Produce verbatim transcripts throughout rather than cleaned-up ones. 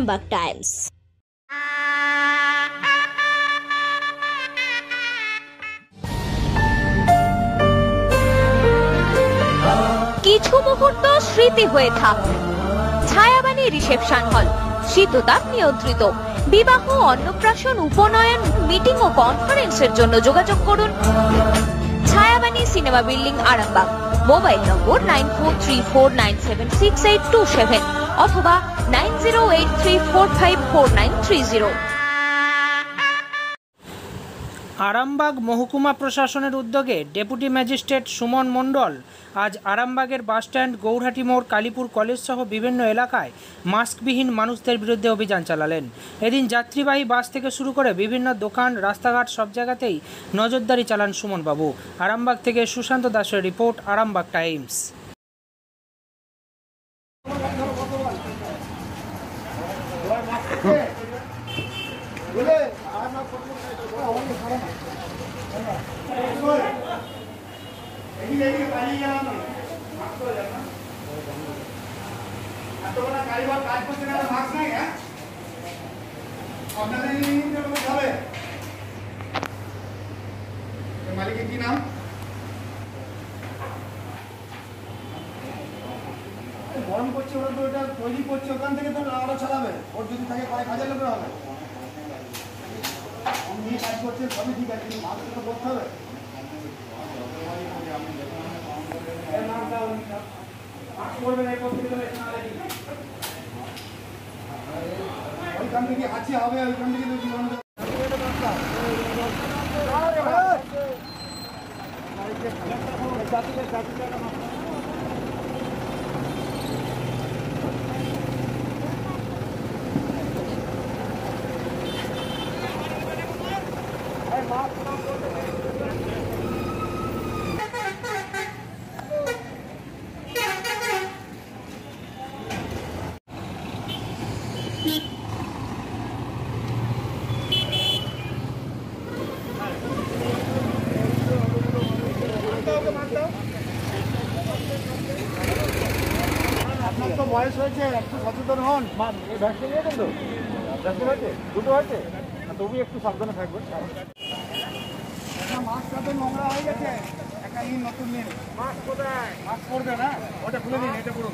Arambagh Times. কিছু মুহূর্ত স্মৃতি হয়ে থাক। ছায়াবাণী রিসেপশন হল, শীততাপ নিয়ন্ত্রিত। বিবাহ, অন্নপ্রাশন, উপনয়ন, মিটিং ও কনফারেন্সের জন্য যোগাযোগ করুন Chhayabani cinema building, Arambagh. Mobile number nine four three four nine seven six eight two seven অথবা nine zero eight three four five four nine three zero. Arambagh মহকুমা প্রশাসনের উদ্যোগে ডেপুটি ম্যাজিস্ট্রেট সুমন মণ্ডল আজ আরামবাগের বাসস্ট্যান্ড, গৌরহাটি মোড়, কালীপুর কলেজ সহ বিভিন্ন এলাকায় মাস্কবিহীন মানুষদের বিরুদ্ধে অভিযান চালালেন। এদিন যাত্রীবাহী বাস থেকে শুরু করে বিভিন্ন দোকান, রাস্তাঘাট সব জায়গাতেই নজরদারি চালান সুমনবাবু। আরামবাগ থেকে সুশান্ত দাসের রিপোর্ট, আরামবাগ টাইমস। মালিকের কি নাম? গরম করছে, ওরা তো এটা তৈরি করছে, ওখান থেকে তো আরো চালাবে। ওর যদি থাকে কয়েক হাজার লোকের হবে, নিয়ে কাজ করছে, সবই ঠিক আছে, কিন্তু মাস্ক তো করতে হবে। ওইখান থেকে আছে হবে, ওইখান থেকে আপনার তো বয়স হয়েছে, একটু সচেতন হন। ভ্যাকসিন নিয়েছেন তো? ভ্যাকসিন হয়েছে? দুটো হয়েছে? তবু একটু সাবধানে থাকবেন। মাস্ক তাদের নোংরা হয়ে গেছে, একটা নিন, নতুন নিন। মাস্ক কোথায়? মাস্ক পরবে না, ওটা খুলে দিন, এটা করুন।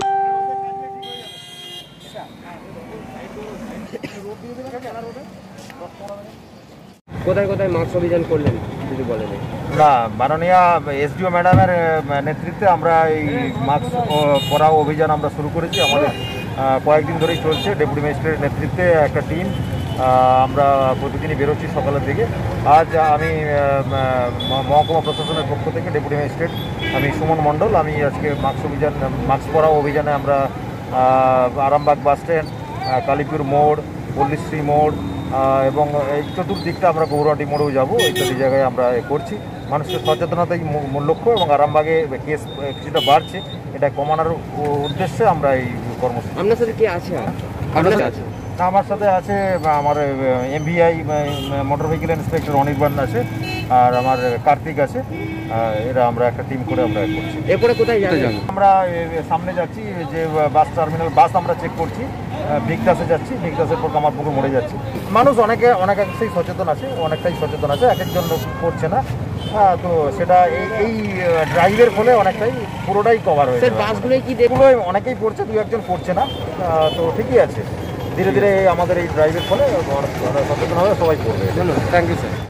কোথায় কোথায় মাস্ক অভিযান করলেন যদি বলেন? না, মাননীয় এসডিও ম্যাডামের নেতৃত্বে আমরা এই মাস্ক পরা অভিযান আমরা শুরু করেছি। আমাদের কয়েকদিন ধরেই চলছে। ডেপুটি ম্যাজিস্ট্রেটের নেতৃত্বে একটা টিম আমরা প্রতিদিনই বেরোচ্ছি সকালের দিকে। আজ আমি মহকুমা প্রশাসনের পক্ষ থেকে ডেপুটি ম্যাজিস্ট্রেট আমি সুমন মণ্ডল, আমি আজকে মাস্ক অভিযান মাস্ক পরা অভিযানে আমরা আরামবাগ বাসস্ট্যান্ড, কালীপুর মোড়, পল্লীশ্রী মোড় এবং এই চতুর্দিকটা আমরা গৌরহাটি মোড়েও যাবো, ইত্যাদি জায়গায় আমরা করছি। মানুষের সচেতনতাই মূল লক্ষ্য এবং আরামবাগে কেস কিছুটা বাড়ছে, এটা কমানোর উদ্দেশ্যে আমরা এই কর্মসূচি। আপনার সাথে কি আছে? আমার সাথে আছে আমার MVI motor vehicle inspector Anirban আছে, আর আমার কার্তিক আছে। এরা আমরা একটা টিম করে আমরা করছি। এরপরে কোথায় যাবেন? আমরা সামনে যাচ্ছি, যে বাস টার্মিনাল বাস আমরা চেক করছি, ভিকটাসে যাচ্ছি, ভিকটাসের পর কামারপুকুর মোড়ে যাচ্ছি। মানুষ অনেকে অনেকাংশেই সচেতন আছে, অনেকটাই সচেতন আছে, এক একজন করছে না। হ্যাঁ, তো সেটা এই এই ড্রাইভের ফলে অনেকটাই পুরোটাই কভার হয়েছে। বাসগুলোই কি এগুলো অনেকেই পড়ছে, দু একজন পড়ছে না, তো ঠিকই আছে। ধীরে ধীরে আমাদের এই ড্রাইভের ফলে সচেতন হবে, সবাই পড়বে। ধন্যবাদ, thank you sir.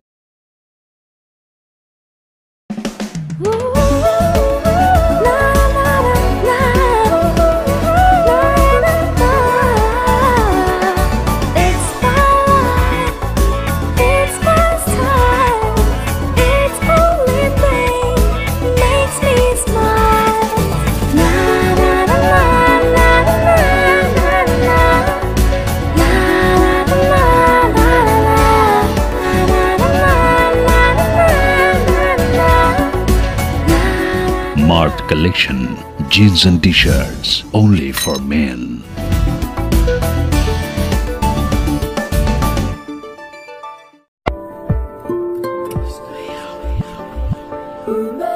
Marked collection, jeans and t-shirts only for men.